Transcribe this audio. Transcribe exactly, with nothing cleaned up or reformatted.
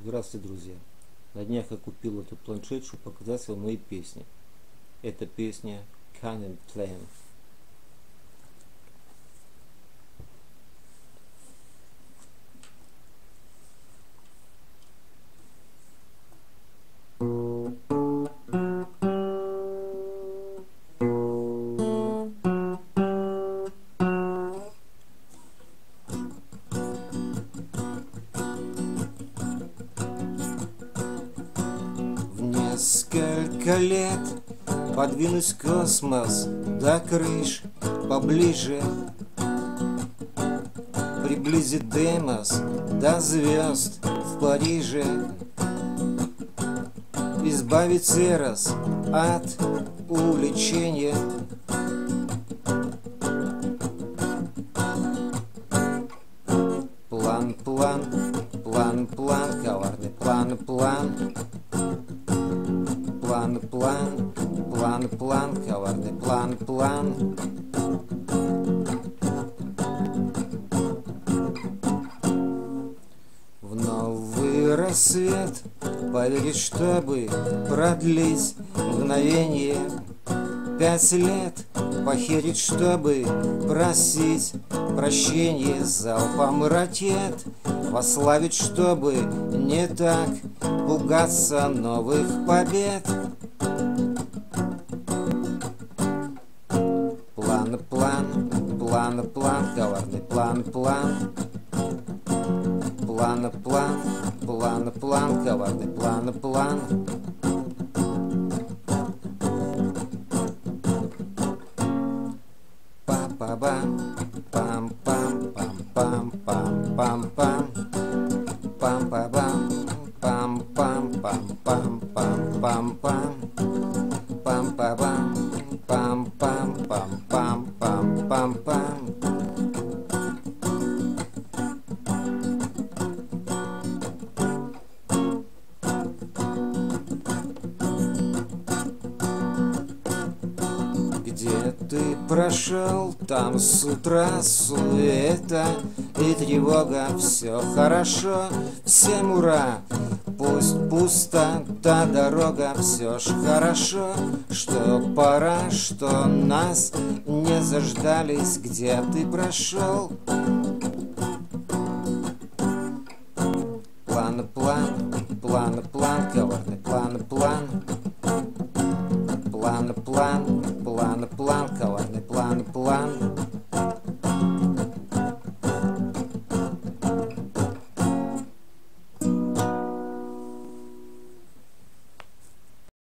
Здравствуйте, друзья! На днях я купил этот планшет, чтобы показать вам мои песни. Это песня Cunning Plan. Несколько лет подвинуть космос до крыш поближе, приблизить Демос до звезд в Париже, избавить Эрос от увлечения. План, план, план, план, коварный план, план. План, план, план, план, коварный план, план. В новый рассвет поверить, чтобы продлить мгновение. Пять лет похерить, чтобы просить прощения. Залпом ракет прославить, чтобы не так пугаться новых побед. План, план, план, план, коварный план, план. План, план, план, план, коварный план, план. Па-па-бам, пам-пам, пам-пам, пам-пам-пам. Пам-па-бам, пам-пам, пам-пам, пам-пам-пам. Пам-па-бам, пам-пам, пам-пам, пам-пам-пам. Где ты прошел, там с утра суета и тревога. Все хорошо, всем ура. Пусть пуста та дорога, все ж хорошо, что пора, что нас не заждались. Где ты прошел? План, план, план, план, коварный план, план. План, план, план, план, коварный план, план.